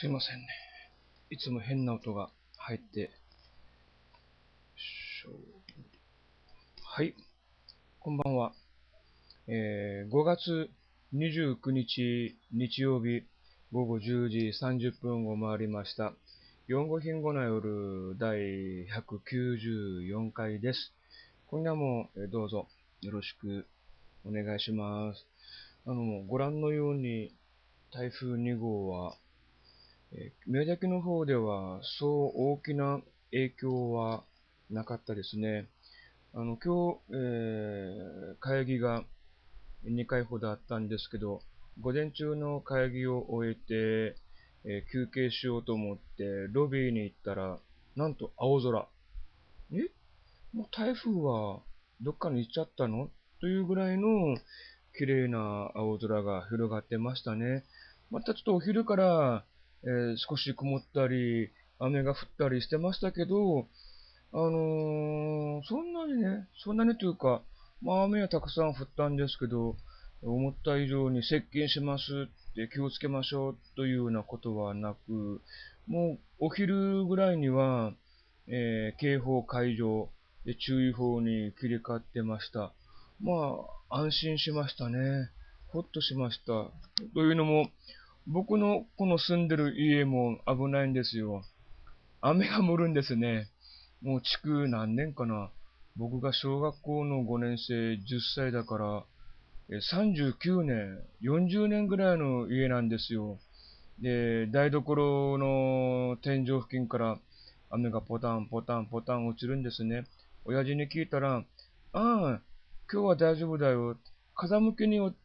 すいませんね。いつも変な音が入って。はい、こんばんは。5月29日日曜日午後10時30分を回りました。4号品後の夜第194回です。今夜もどうぞよろしくお願いします。ご覧のように台風2号は宮崎の方ではそう大きな影響はなかったですね。今日、会議が2回ほどあったんですけど、午前中の会議を終えて、休憩しようと思ってロビーに行ったら、なんと青空。もう台風はどっかに行っちゃったのというぐらいの綺麗な青空が広がってましたね。またちょっとお昼から、少し曇ったり、雨が降ったりしてましたけど、そんなにというか、まあ雨はたくさん降ったんですけど、思った以上に接近しますって気をつけましょうというようなことはなく、もうお昼ぐらいには、警報解除で注意報に切り替わってました。まあ安心しましたね。ほっとしました。というのも、僕のこの住んでる家も危ないんですよ。雨が降るんですね。もう築何年かな。僕が小学校の5年生、10歳だから、39年、40年ぐらいの家なんですよ。で、台所の天井付近から雨がポタンポタンポタン落ちるんですね。親父に聞いたら、ああ、今日は大丈夫だよ。風向きによって、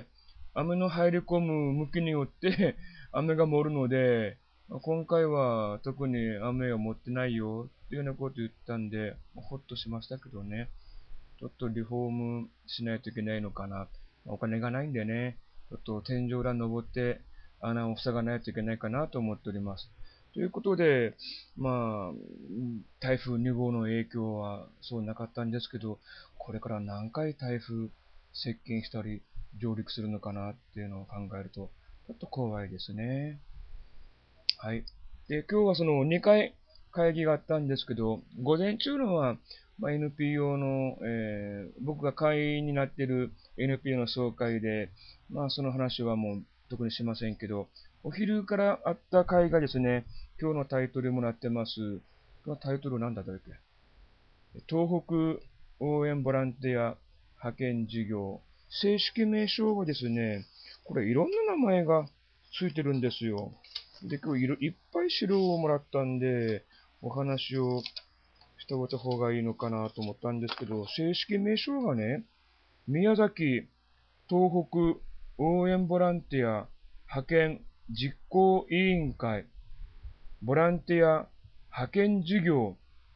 雨の入り込む向きによって雨が盛るので、今回は特に雨を持ってないよっていうようなこと言ったんで、ほっとしましたけどね。ちょっとリフォームしないといけないのかな。お金がないんでね、ちょっと天井裏登って穴を塞がないといけないかなと思っております。ということで、まあ、台風2号の影響はそうなかったんですけど、これから何回台風接近したり上陸するのかなっていうのを考えると、ちょっと怖いですね。はい。で、今日はその2回会議があったんですけど、午前中のは、NPO の、僕が会員になっている NPO の総会で、その話はもう特にしませんけど、お昼からあった会がですね、今日のタイトルもらってます。このタイトルなんだったっけ？東北応援ボランティア派遣事業。正式名称はですね、これいろんな名前がついてるんですよ。で、今日いっぱい資料をもらったんで、お話をしておいた方がいいのかなと思ったんですけど、正式名称がね、宮崎東北応援ボランティア派遣実行委員会ボランティア派遣事業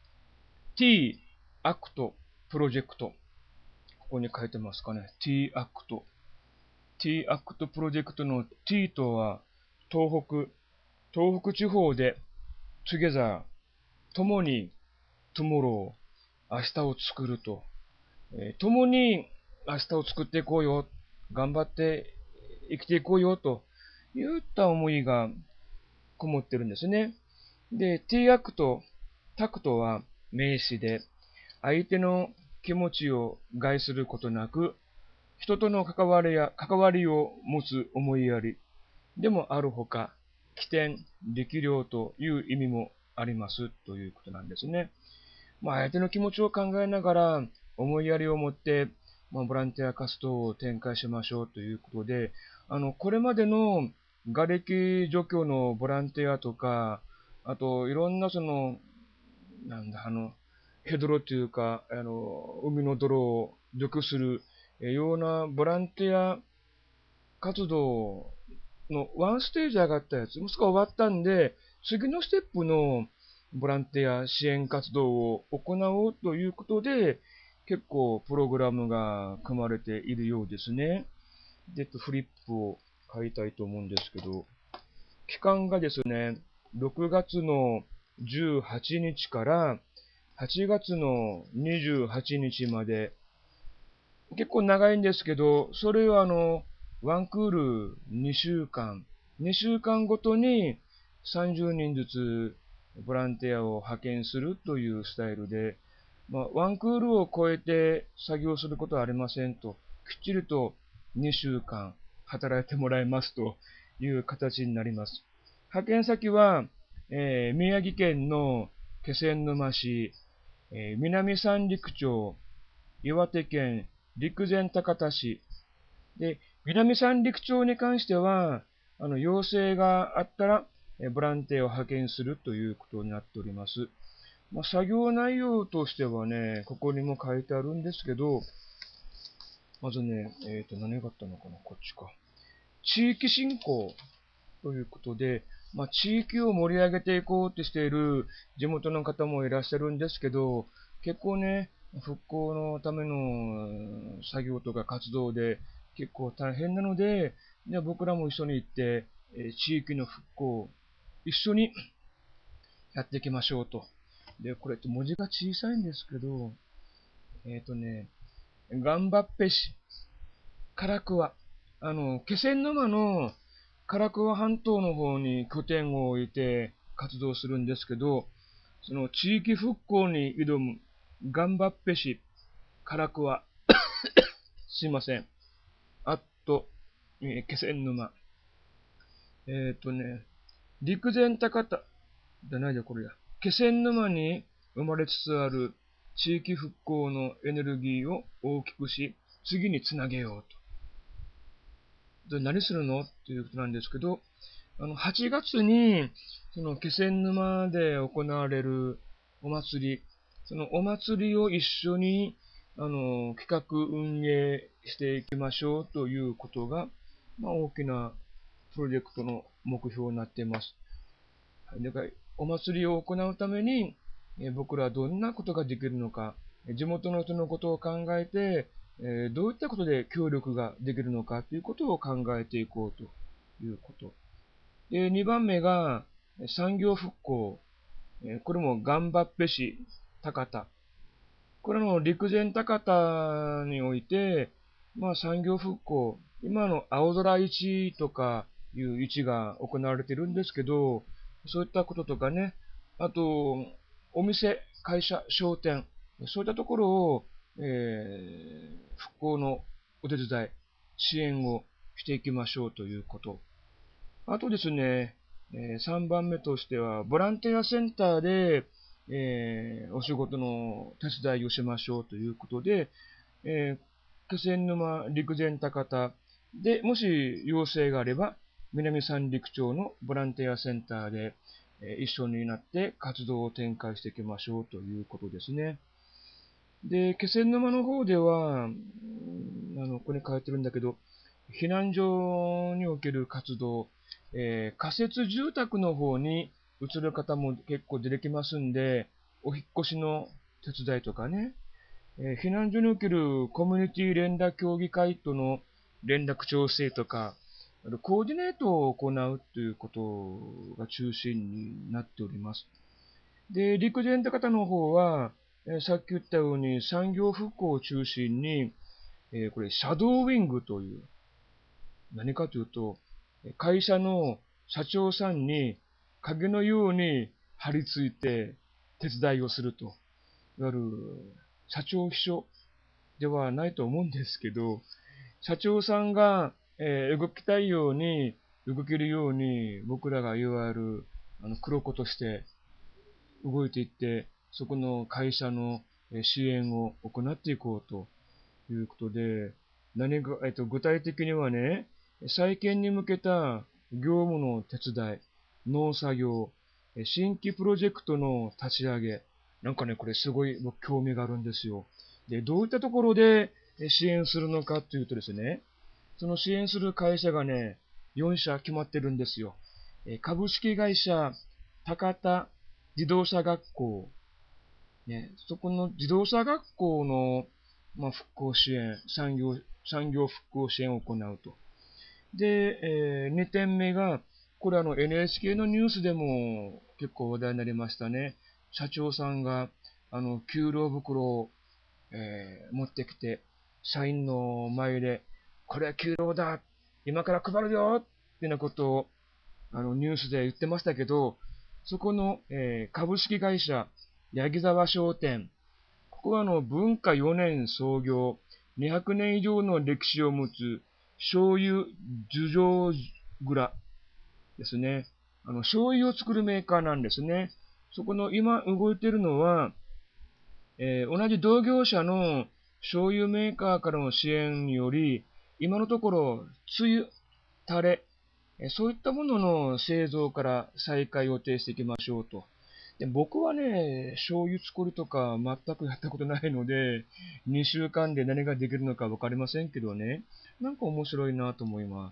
T アクトプロジェクト。ここに書いてますかね。T アクト。T アクトプロジェクトの T とは東北地方で Together 共に Tomorrow 明日を作ると、共に明日を作っていこうよ、頑張って生きていこうよといった思いがこもってるんですね。で、T アクト、タクトは名詞で、相手の気持ちを害することなく、人との関わりを持つ思いやりでもあるほか、起点、力量という意味もありますということなんですね。相手の気持ちを考えながら、思いやりを持って、ボランティア活動を展開しましょうということで、これまでの瓦礫除去のボランティアとか、あと、いろんなヘドロというか、海の泥を除去するようなボランティア活動のワンステージ上がったやつ、もしくは終わったんで、次のステップのボランティア支援活動を行おうということで、結構プログラムが組まれているようですね。で、フリップを書いたいと思うんですけど、期間がですね、6月の18日から8月の28日まで、結構長いんですけど、それをワンクール2週間ごとに 30人ずつボランティアを派遣するというスタイルで、ワンクールを超えて作業することはありませんと、きっちりと2週間働いてもらいますという形になります。派遣先は、宮城県の気仙沼市、南三陸町、岩手県陸前高田市、で、南三陸町に関しては、要請があったら、ボランティアを派遣するということになっております。作業内容としてはね、ここにも書いてあるんですけど、まずね、何があったのかな、こっちか。地域振興ということで、地域を盛り上げていこうとしている地元の方もいらっしゃるんですけど、結構ね、復興のための作業とか活動で結構大変なので、じゃあ僕らも一緒に行って、地域の復興、一緒にやっていきましょうと。で、これ文字が小さいんですけど、ガンバッペ市、唐桑、気仙沼の唐桑半島の方に拠点を置いて活動するんですけど、その地域復興に挑むガンバッペ市、唐桑、すいません。気仙沼。陸前高田、じゃないでこれだ。気仙沼に生まれつつある地域復興のエネルギーを大きくし、次につなげようと。で、何するのっていうことなんですけど、8月に、その気仙沼で行われるお祭り、そのお祭りを一緒に、企画運営していきましょうということが、大きなプロジェクトの目標になっています。だから、お祭りを行うために、僕らはどんなことができるのか、地元の人のことを考えて、どういったことで協力ができるのかということを考えていこうということ。で、2番目が産業復興。これもガンバッペ市、高田。これの陸前高田において、産業復興、今の青空市とかいう市が行われているんですけど、そういったこととかね、あと、お店、会社、商店、そういったところを、復興のお手伝い、支援をしていきましょうということ。あとですね、3番目としては、ボランティアセンターで、お仕事の手伝いをしましょうということで、気仙沼陸前高田で、もし要請があれば、南三陸町のボランティアセンターで、一緒になって活動を展開していきましょうということですね。で、気仙沼の方では、ここに書いてるんだけど、避難所における活動、仮設住宅の方に移る方も結構出てきますんで、お引っ越しの手伝いとかね、避難所におけるコミュニティ連絡協議会との連絡調整とか、コーディネートを行うということが中心になっております。で、陸前高田の方は、さっき言ったように産業復興を中心に、これ、シャドーウィングという、何かというと、会社の社長さんに影のように張り付いて手伝いをすると。いわゆる、社長秘書ではないと思うんですけど、社長さんが、動きたいように、動けるように、僕らがいわゆる、黒子として動いていって、そこの会社の支援を行っていこうということで、何が、具体的にはね、再建に向けた業務の手伝い、農作業、新規プロジェクトの立ち上げ、なんかね、これすごい僕興味があるんですよ。で、どういったところで支援するのかというとですね、その支援する会社がね、4社決まってるんですよ。株式会社高田自動車学校、ね、そこの自動車学校の、復興支援、産業復興支援を行うと。で、2点目が、これNHK のニュースでも結構話題になりましたね。社長さんが、給料袋を、持ってきて、社員の前で、これは給料だ今から配るよってなことをニュースで言ってましたけど、そこの、株式会社、八木沢商店、ここは文化4年創業、200年以上の歴史を持つ醤油樹上蔵ですね。醤油を作るメーカーなんですね。そこの今動いているのは、同じ同業者の醤油メーカーからの支援により、今のところ、つゆ、タレ、そういったものの製造から再開を予定していきましょうと。で僕はね、醤油作りとか全くやったことないので、2週間で何ができるのかわかりませんけどね、なんか面白いなと思います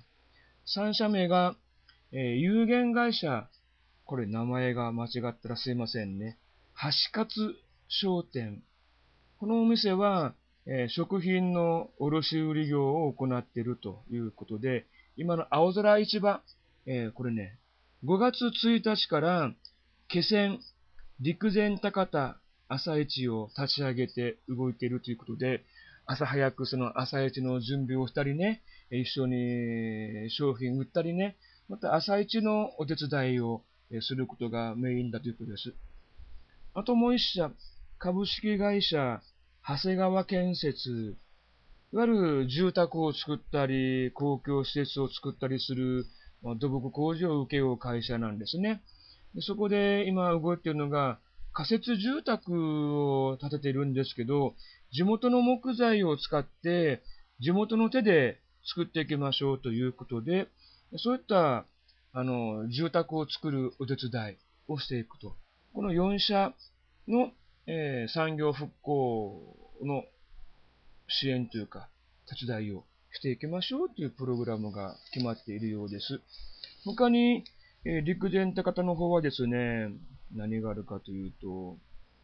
。3社目が、有限会社、これ名前が間違ったらすいませんね。橋勝商店。このお店は、食品の卸売業を行っているということで、今の青空市場、これね、5月1日から気仙、陸前高田朝市を立ち上げて動いているということで、朝早くその朝市の準備をしたりね、一緒に商品売ったりね、また朝市のお手伝いをすることがメインだということです。あともう一社、株式会社、長谷川建設、いわゆる住宅を作ったり、公共施設を作ったりする土木工事を請け負う会社なんですね。でそこで今動いているのが、仮設住宅を建てているんですけど、地元の木材を使って、地元の手で作っていきましょうということで、そういった住宅を作るお手伝いをしていくと。この4社の、産業復興の支援というか、手伝いをしていきましょうというプログラムが決まっているようです。他に、陸前高田の方はですね、何があるかというと、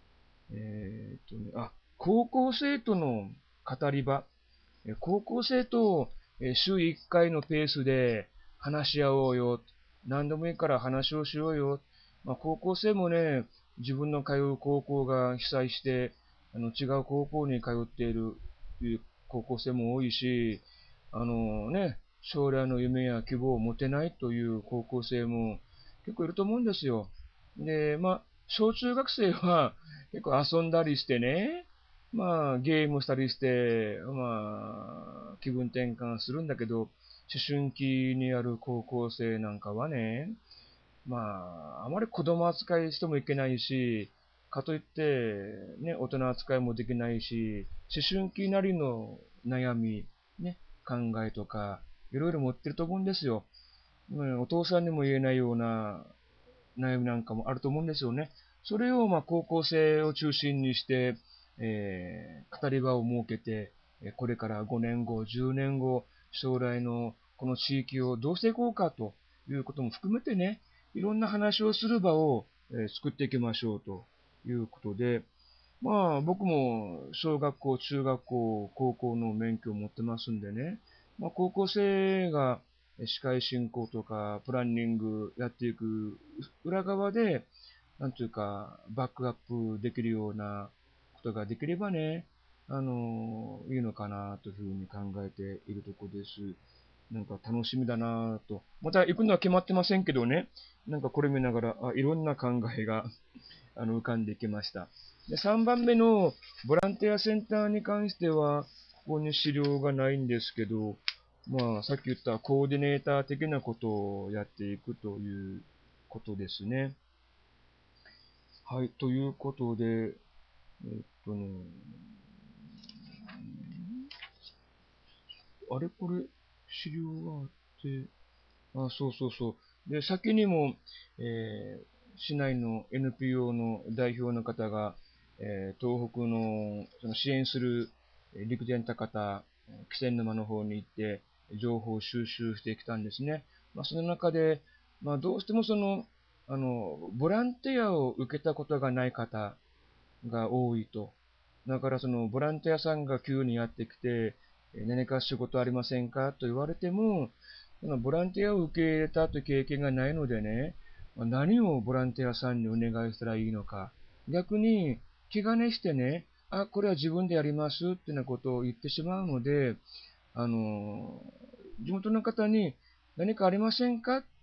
高校生との語り場。高校生と週1回のペースで話し合おうよ。何でもいいから話をしようよ。高校生もね、自分の通う高校が被災して、違う高校に通っている高校生も多いし、将来の夢や希望を持てないという高校生も結構いると思うんですよ。で、小中学生は結構遊んだりしてね、ゲームしたりして、気分転換するんだけど、思春期にある高校生なんかはね、あまり子供扱いしてもいけないし、かといって、ね、大人扱いもできないし、思春期なりの悩み、ね、考えとか、いろいろ持ってると思うんですよ。お父さんにも言えないような悩みなんかもあると思うんですよね。それを高校生を中心にして、語り場を設けて、これから5年後、10年後、将来のこの地域をどうしていこうかということも含めてね、いろんな話をする場を、作っていきましょうということで、僕も小学校、中学校、高校の免許を持ってますんでね、高校生が司会進行とかプランニングやっていく裏側で、なんというか、バックアップできるようなことができればね、いいのかなというふうに考えているところです。なんか楽しみだなと。また行くのは決まってませんけどね、なんかこれ見ながら、いろんな考えが浮かんできました。で、3番目のボランティアセンターに関しては、ここに資料がないんですけど、さっき言ったコーディネーター的なことをやっていくということですね。はい、ということで、えっとね、あれこれ、資料があって、そうそうそう。で、先にも、市内の NPO の代表の方が、東北のその支援する陸前高田、気仙沼の方に行って、情報収集してきたんですね。その中で、どうしてもボランティアを受けたことがない方が多いと。だからボランティアさんが急にやってきて、何か仕事ありませんかと言われても、そのボランティアを受け入れたという経験がないのでね、何をボランティアさんにお願いしたらいいのか。逆に気兼ねしてね、これは自分でやりますってなことを言ってしまうので、地元の方に何かありませんかと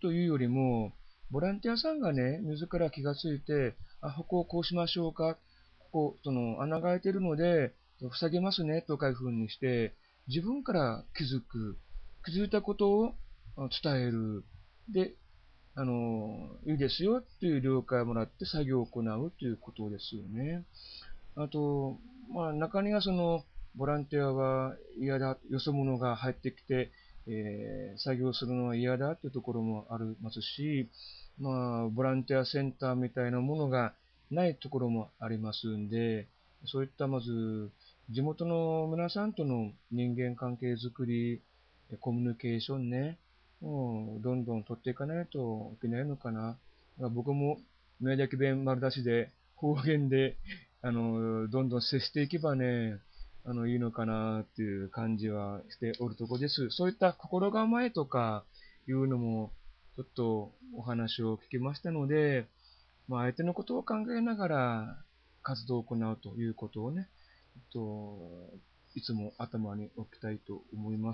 というよりも、ボランティアさんがね、自ら気がついて、ここをこうしましょうか、穴が開いてるので、塞げますね、とかいうふうにして、自分から気づいたことを伝える。で、いいですよっていう了解をもらって作業を行うということですよね。あと、中にはボランティアは嫌だ、よそ者が入ってきて、作業するのは嫌だというところもありますし、ボランティアセンターみたいなものがないところもありますんで、そういったまず、地元の皆さんとの人間関係づくり、コミュニケーションね、どんどん取っていかないといけないのかな。僕も宮崎弁丸出しで方言でどんどん接していけばね、いいのかなっていう感じはしておるところです。そういった心構えとかいうのも、ちょっとお話を聞きましたので、相手のことを考えながら活動を行うということをね、いつも頭に置きたいと思います。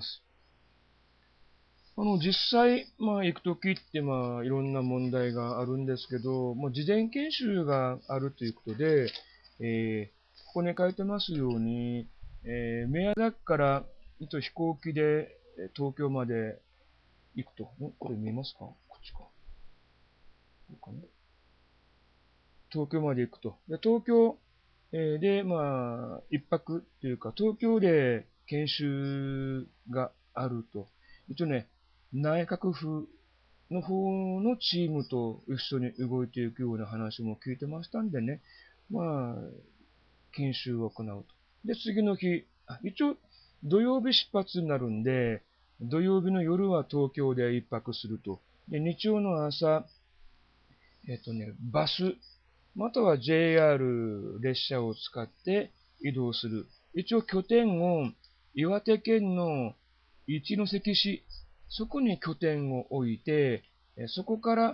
実際、行くときって、いろんな問題があるんですけど、事前研修があるということで、ここに書いてますように、宮崎から飛行機で東京まで行くと。これ見えますか？こっちか。こうかな。東京まで行くと。で、東京、で、一泊というか、東京で研修があると。一応ね、内閣府の方のチームと一緒に動いていくような話も聞いてましたんでね、まあ、研修を行うと。で、次の日、一応土曜日出発になるんで、土曜日の夜は東京で一泊すると。で、日曜の朝、バス、または JR 列車を使って移動する。一応拠点を岩手県の一関市、そこに拠点を置いて、そこから、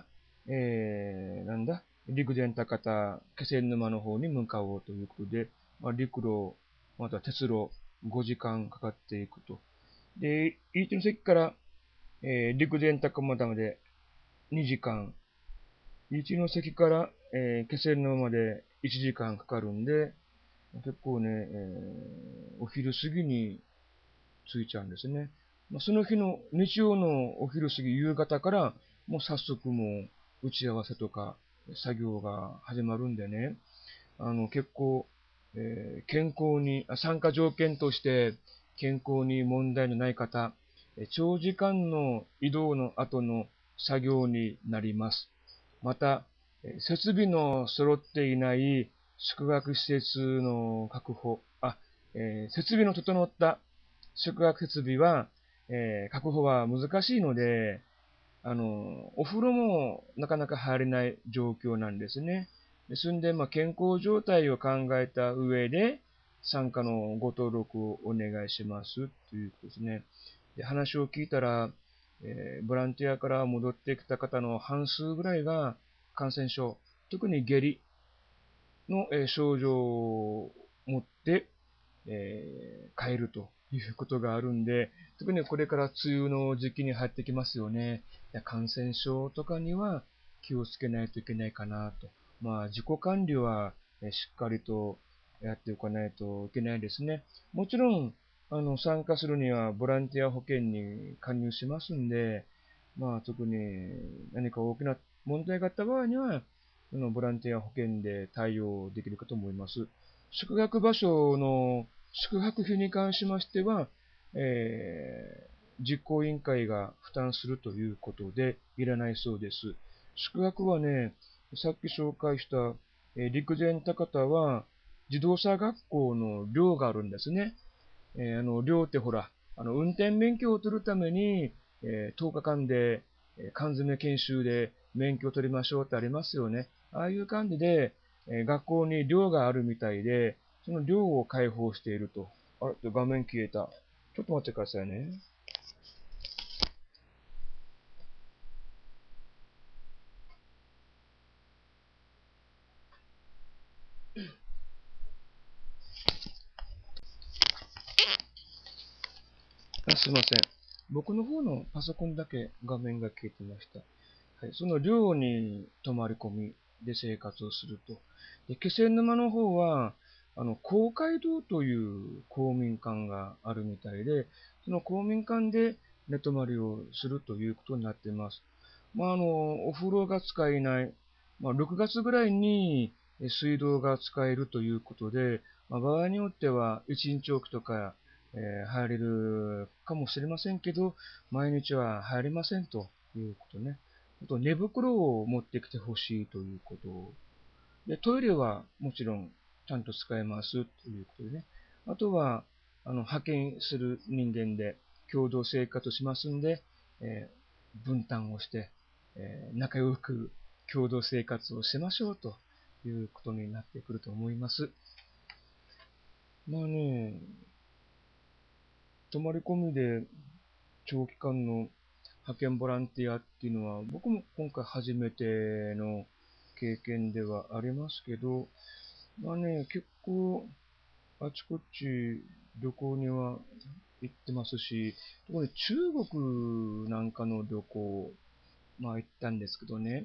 陸前高田、気仙沼の方に向かおうということで、陸路、または鉄路5時間かかっていくと。で、一関から、陸前高田まで2時間、一関から、気仙沼まで1時間かかるんで、結構ね、お昼過ぎに着いちゃうんですね。その日の日曜のお昼過ぎ、夕方から、もう早速もう打ち合わせとか作業が始まるんでね、結構、健康に、参加条件として健康に問題のない方、長時間の移動の後の作業になります。また、設備の揃っていない宿泊施設の確保、設備の整った宿泊設備は、確保は難しいので、お風呂もなかなか入れない状況なんですね。ですんで、健康状態を考えた上で、参加のご登録をお願いしますということですね。で、話を聞いたら、ボランティアから戻ってきた方の半数ぐらいが感染症、特に下痢の、症状を持って、帰るということがあるんで、特にこれから梅雨の時期に入ってきますよね。感染症とかには気をつけないといけないかなと。自己管理はしっかりとやっておかないといけないですね。もちろん、参加するにはボランティア保険に加入しますんで、特に何か大きな問題があった場合には、ボランティア保険で対応できるかと思います。宿泊場所の宿泊費に関しましては、実行委員会が負担するということでいらないそうです。宿泊はね、さっき紹介した、陸前高田は自動車学校の寮があるんですね。寮ってほら、運転免許を取るために、10日間で、缶詰研修で免許を取りましょうってありますよね。ああいう感じで、学校に寮があるみたいで、その寮を開放していると。画面消えた。ちょっと待ってくださいね。すいません。僕の方のパソコンだけ画面が消えてました。 はい、その寮に泊まり込みで生活をすると。で、気仙沼の方は、公会堂という公民館があるみたいで、その公民館で寝泊まりをするということになっています。お風呂が使えない、6月ぐらいに水道が使えるということで、場合によっては1日おきとか、入れるかもしれませんけど、毎日は入れませんということね。あと寝袋を持ってきてほしいということで、トイレはもちろんちゃんと使えますということでね。あとは、派遣する人間で共同生活しますんで、分担をして、仲良く共同生活をしましょうということになってくると思います。まあね、泊まり込みで長期間の派遣ボランティアっていうのは、僕も今回初めての経験ではありますけど、結構あちこち旅行には行ってますし、特に中国なんかの旅行、行ったんですけどね、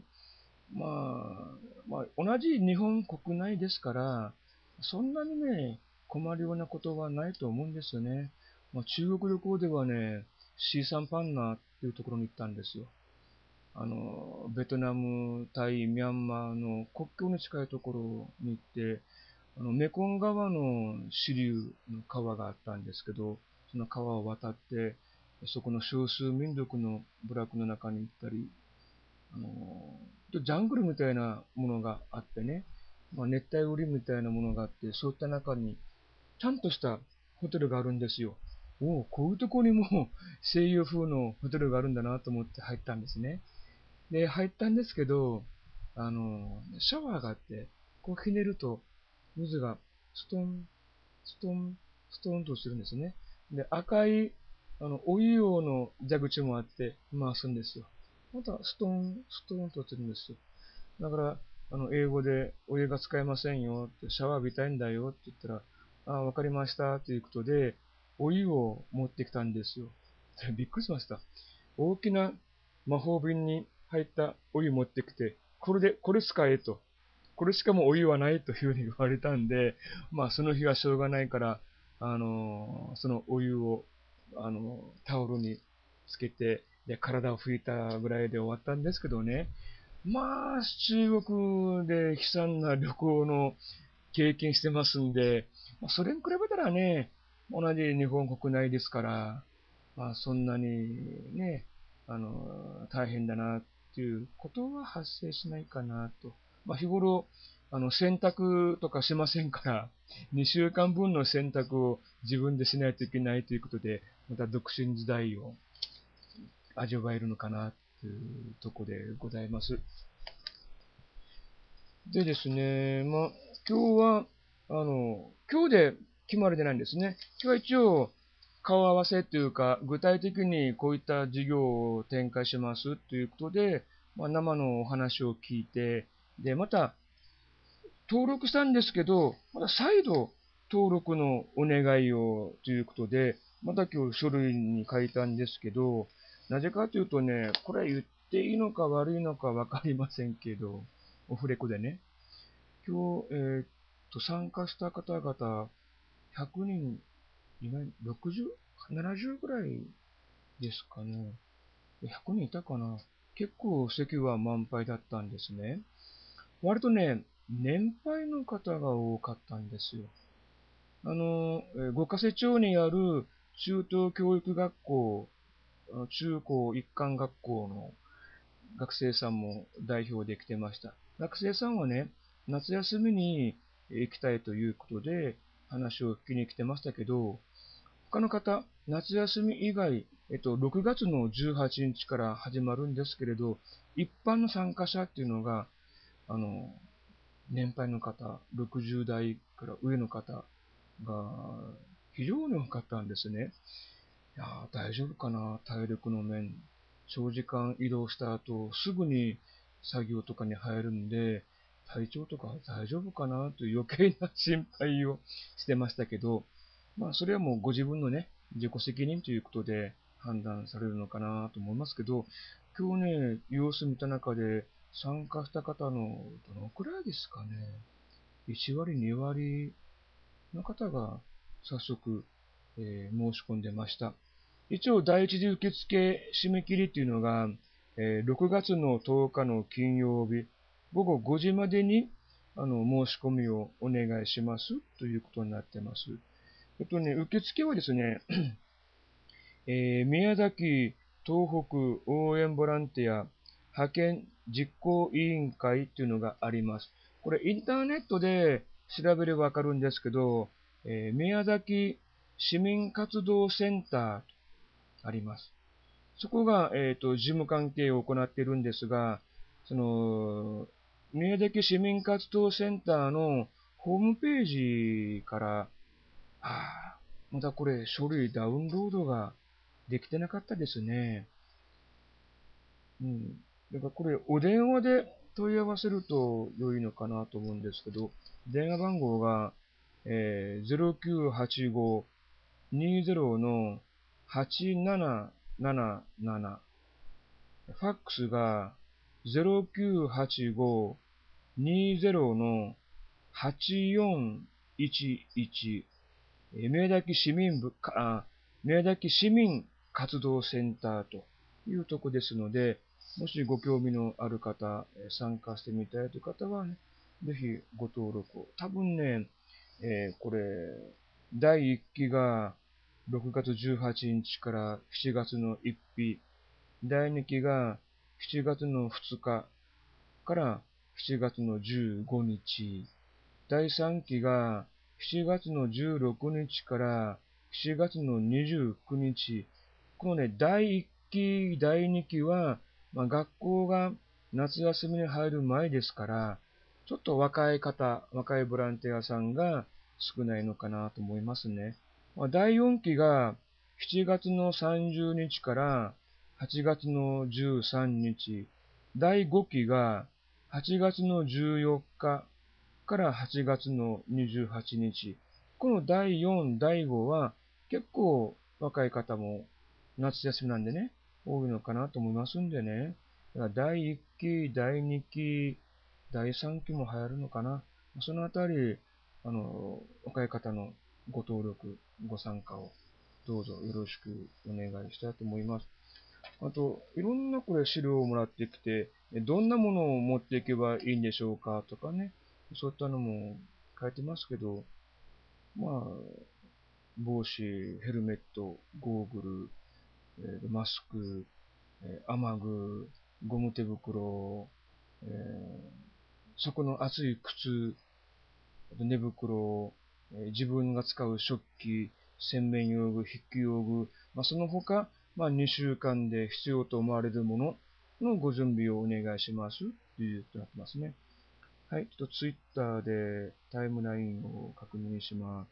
同じ日本国内ですから、そんなにね、困るようなことはないと思うんですよね。中国旅行ではね、シーサンパンナっていうところに行ったんですよ。ベトナム、タイ、ミャンマーの国境に近いところに行って、メコン川の支流の川があったんですけど、その川を渡って、そこの少数民族の部落の中に行ったり、ジャングルみたいなものがあってね、熱帯雨林みたいなものがあって、そういった中にちゃんとしたホテルがあるんですよ。おお、こういうところにも西洋風のホテルがあるんだなと思って入ったんですね。で、入ったんですけど、シャワーがあって、こうひねると、水がストン、ストン、ストンとするんですね。で、赤い、お湯用の蛇口もあって回すんですよ。また、ストン、ストンとするんですよ。だから、英語で、お湯が使えませんよって、シャワー浴びたいんだよって言ったら、わかりましたということで、お湯を持ってきたんですよ。びっくりしました。大きな魔法瓶に入ったお湯持ってきて、これ使えと。これしかもお湯はないというふうに言われたんで、その日はしょうがないから、そのお湯を、タオルにつけて、で、体を拭いたぐらいで終わったんですけどね。中国で悲惨な旅行の経験してますんで、それに比べたらね、同じ日本国内ですから、そんなにね、大変だなっていうことは発生しないかなと。日頃、洗濯とかしませんから、2週間分の洗濯を自分でしないといけないということで、また独身時代を味わえるのかなというところでございます。でですね、今日は、今日で決まりでないんですね。今日は一応、顔合わせというか、具体的にこういった事業を展開しますということで、生のお話を聞いて、で、また、登録したんですけど、また再度登録のお願いをということで、また今日書類に書いたんですけど、なぜかというとね、これ言っていいのか悪いのかわかりませんけど、オフレコでね、今日、参加した方々、100人いない、60、70ぐらいですかね。100人いたかな。結構席は満杯だったんですね。割とね、年配の方が多かったんですよ。五ヶ瀬町にある中等教育学校、中高一貫学校の学生さんも代表で来てました。学生さんはね、夏休みに行きたいということで話を聞きに来てましたけど、他の方、夏休み以外、6月の18日から始まるんですけれど、一般の参加者っていうのが、あの、年配の方、60代から上の方が非常に多かったんですね。いやー、大丈夫かな、体力の面。長時間移動した後、すぐに作業とかに入るんで、体調とか大丈夫かなという余計な心配をしてましたけど、それはもうご自分のね、自己責任ということで判断されるのかなと思いますけど、 今日ね、様子見た中で参加した方のどのくらいですかね。1割、2割の方が早速、申し込んでました。一応、第一次受付締め切りっていうのが、6月の10日の金曜日、午後5時までに申し込みをお願いしますということになってます。受付はですね、宮崎東北応援ボランティア派遣実行委員会っていうのがあります。これインターネットで調べればわかるんですけど、宮崎市民活動センターとあります。そこが、事務関係を行っているんですが、その、宮崎市民活動センターのホームページから、まだこれ書類ダウンロードができてなかったですね。うん。だからこれ、お電話で問い合わせると良いのかなと思うんですけど、電話番号が、0985-20の8777。ファックスが0985-20の8411。宮崎市民部、宮崎市民活動センターというとこですので、もしご興味のある方、参加してみたいという方はね、ぜひご登録を。多分ね、これ、第1期が6月18日から7月の1日、第2期が7月の2日から7月の15日、第3期が7月の16日から7月の29日。このね、第1期、第2期は、学校が夏休みに入る前ですから、ちょっと若い方、若いボランティアさんが少ないのかなと思いますね。第4期が7月の30日から8月の13日、第5期が8月の14日から8月の28日。この第4、第5は結構若い方も夏休みなんでね、多いのかなと思いますんでね。だから第1期、第2期、第3期も流行るのかな。そのあたり、若い方のご登録、ご参加をどうぞよろしくお願いしたいと思います。あと、いろんなこれ資料をもらってきて、どんなものを持っていけばいいんでしょうかとかね、そういったのも書いてますけど、帽子、ヘルメット、ゴーグル、マスク、雨具、ゴム手袋、え底の厚い靴、寝袋、自分が使う食器、洗面用具、筆記用具、その他、2週間で必要と思われるもののご準備をお願いしますというとなってますね。はい、ちょっとツイッターでタイムラインを確認します。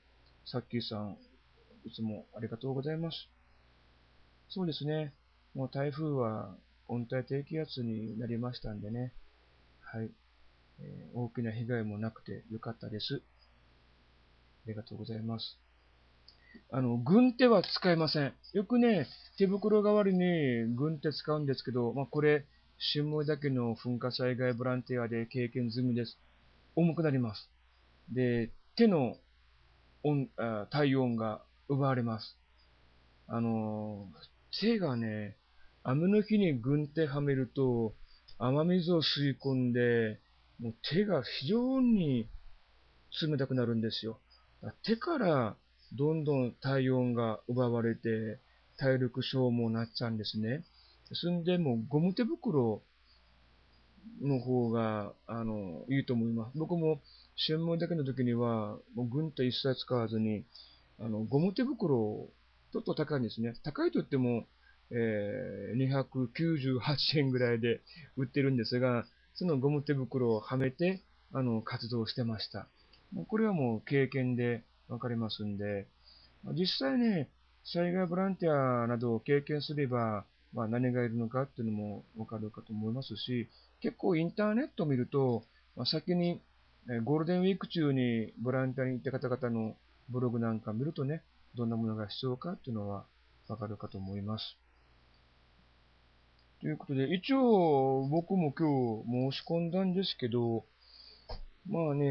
さっきーさん、いつもありがとうございます。そうですね。もう台風は温帯低気圧になりましたんでね。はい。大きな被害もなくてよかったです。ありがとうございます。軍手は使いません。よくね、手袋代わりに軍手使うんですけど、これ、新森岳の噴火災害ボランティアで経験済みです。重くなります。で、手の体温が奪われます。あの、手がね、雨の日に軍手はめると、雨水を吸い込んで、もう手が非常に冷たくなるんですよ。手からどんどん体温が奪われて、体力消耗になっちゃうんですね。そんで、もうゴム手袋の方が、いいと思います。僕も新聞だけの時には、もう軍手一切使わずに、ゴム手袋、ちょっと高いんですね。高いと言っても、298円ぐらいで売ってるんですが、そのゴム手袋をはめて、活動してました。これはもう経験でわかりますんで、実際ね、災害ボランティアなどを経験すれば、何がいるのかっていうのもわかるかと思いますし、結構インターネットを見ると、先にゴールデンウィーク中にボランティアに行った方々のブログなんか見るとね、どんなものが必要かっていうのはわかるかと思います。 ということで、一応僕も今日申し込んだんですけど、まあね、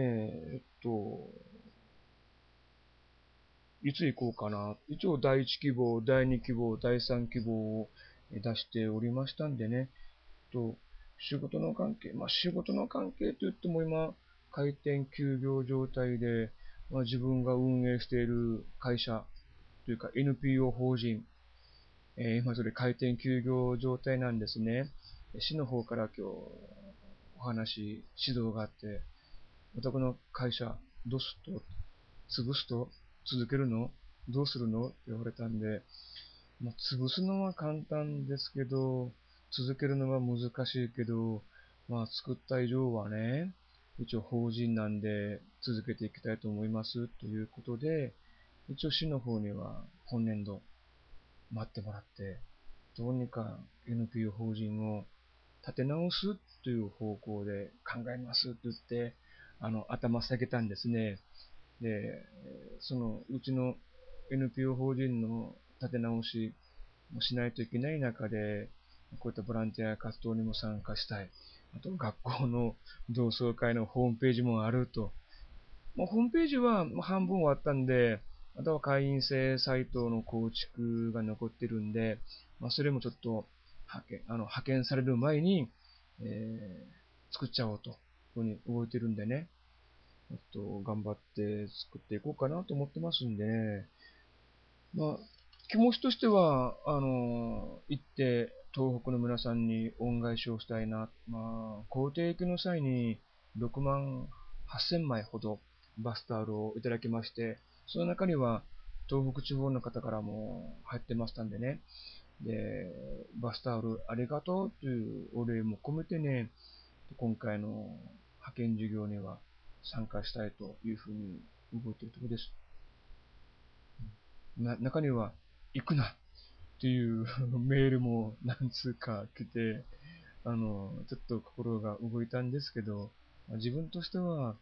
いつ行こうかな。一応第1希望、第2希望、第3希望を出しておりましたんでね。仕事の関係、仕事の関係と言っても今、開店休業状態で、自分が運営している会社というか NPO 法人、今それ開店休業状態なんですね。市の方から今日指導があって、お宅の会社、どうすっと潰すと続けるのどうするのって言われたんで、潰すのは簡単ですけど、続けるのは難しいけど、作った以上はね、一応法人なんで続けていきたいと思いますということで、一応市の方には今年度待ってもらって、どうにか NPO 法人を立て直すという方向で考えますと言って、頭下げたんですね。で、うちの NPO 法人の立て直しもしないといけない中で、こういったボランティア活動にも参加したい。あと、学校の同窓会のホームページもあると。ホームページは半分終わったんで、あとは会員制サイトの構築が残ってるんで、それもちょっと派遣される前に、作っちゃおうと、こういうふうに動いてるんでね、頑張って作っていこうかなと思ってますんでね、気持ちとしては、行って、東北の皆さんに恩返しをしたいな。工程行きの際に6万8000枚ほどバスタオルをいただきまして、その中には東北地方の方からも入ってましたんでね。で、バスタオルありがとうというお礼も込めてね、今回の派遣事業には参加したいというふうに動いているところです。中には、行くなっていうメールも何通か来て、ちょっと心が動いたんですけど、自分としては、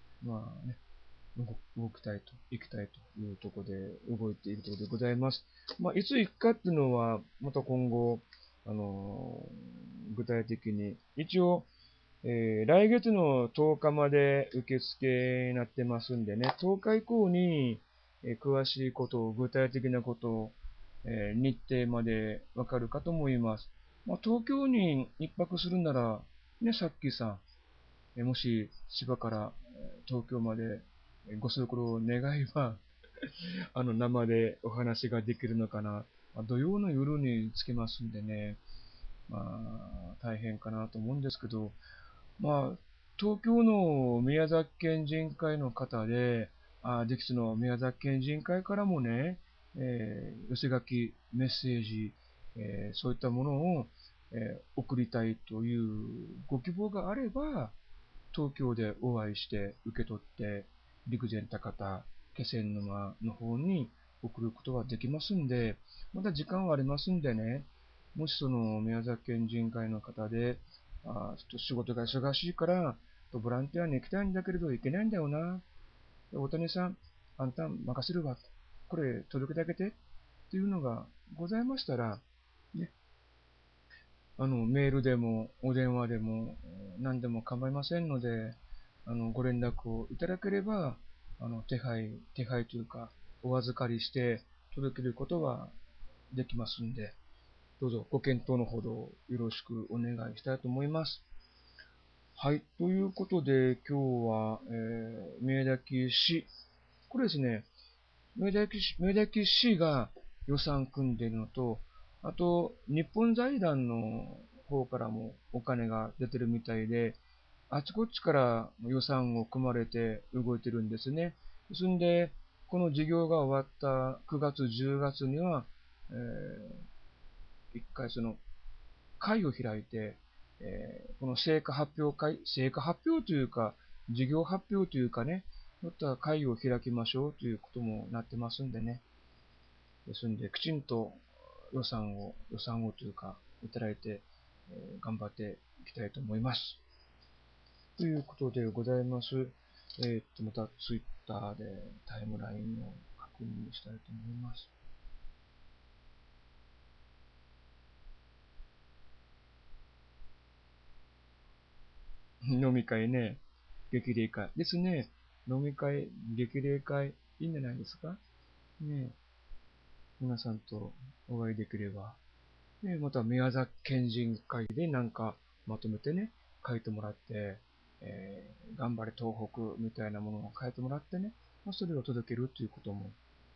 動きたいと、行きたいというところで動いているところでございます。いつ行くかっていうのは、また今後、具体的に、一応、来月の10日まで受付になってますんでね、10日以降に、詳しいことを、具体的なことを、日程までわかるかと思います。東京に一泊するなら、ね、さっきさん、もし千葉から東京までご足労を願えば、生でお話ができるのかな。土曜の夜につけますんでね、大変かなと思うんですけど、東京の宮崎県人会の方で、ディキスの宮崎県人会からもね、寄せ書き、メッセージ、そういったものを、送りたいというご希望があれば、東京でお会いして受け取って、陸前高田、気仙沼の方に送ることができますんで、まだ時間はありますんでね、もしその宮崎県人会の方で、ちょっと仕事が忙しいから、ボランティアに行きたいんだけれど行けないんだよな。大谷さん、あんた任せるわ。これ届けてあげてっていうのがございましたら、ね、メールでもお電話でも何でも構いませんので、ご連絡をいただければ、手配というか、お預かりして届けることはできますんで、どうぞご検討のほどよろしくお願いしたいと思います。はい。ということで、今日は、宮崎市。これですね、宮崎市が予算組んでいるのと、あと、日本財団の方からもお金が出てるみたいで、あちこちから予算を組まれて動いてるんですね。ですんで、この事業が終わった9月、10月には、一回その会を開いて、この成果発表というか、事業発表というかね、そういった会を開きましょうということもなってますんでね。ですんで、きちんと予算をというか、いただいて、頑張っていきたいと思います。ということでございます。またツイッターでタイムラインを確認したいと思います。 飲み会ね、激励会ですね。飲み会、激励会、いいんじゃないですかね。皆さんとお会いできれば。ね、また宮崎県人会でなんかまとめてね、書いてもらって、頑張れ東北みたいなものを書いてもらってね、まあ、それを届けるということも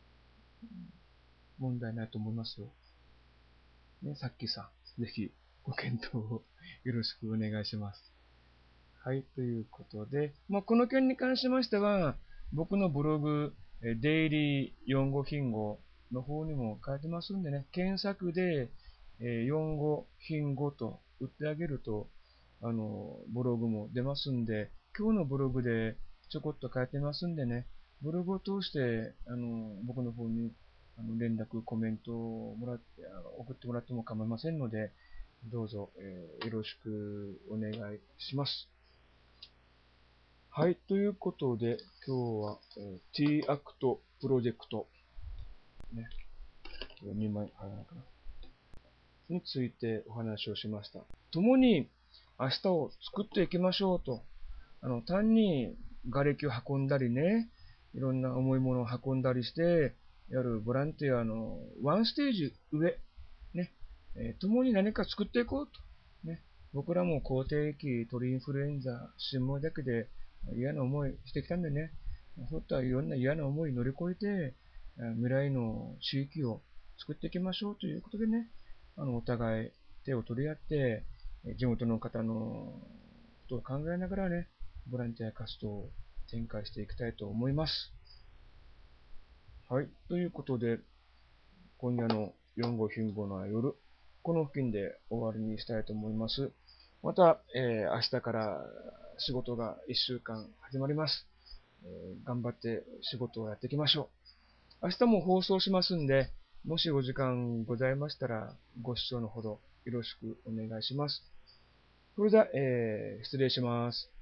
問題ないと思いますよ。ね、さっきさん、ぜひご検討をよろしくお願いします。はい、ということで、まあ、この件に関しましては、僕のブログ、デイリー4語頻語の方にも書いてますんでね、検索で、4語頻語と打ってあげると、ブログも出ますんで、今日のブログでちょこっと書いてますんでね、ブログを通して、僕の方に連絡、コメントをもらって、送ってもらっても構いませんので、どうぞ、よろしくお願いします。はい、ということで、今日は、T アクトプロジェクト、ね、2枚入らないかな、についてお話をしました。共に明日を作っていきましょうと。単に瓦礫を運んだりね、いろんな重いものを運んだりして、やるボランティアのワンステージ上、ね、共に何か作っていこうと。ね、僕らも口蹄疫、鳥インフルエンザ、新聞だけで嫌な思いしてきたんでね、そういったいろんな嫌な思い乗り越えて、未来の地域を作っていきましょうということでね、お互い手を取り合って、地元の方のことを考えながらね、ボランティア活動を展開していきたいと思います。はい。ということで、今夜の4号頻号の夜、この付近で終わりにしたいと思います。また、明日から仕事が1週間始まります。頑張って仕事をやっていきましょう。明日も放送しますんで、もしお時間ございましたら、ご視聴のほどよろしくお願いします。それでは、失礼します。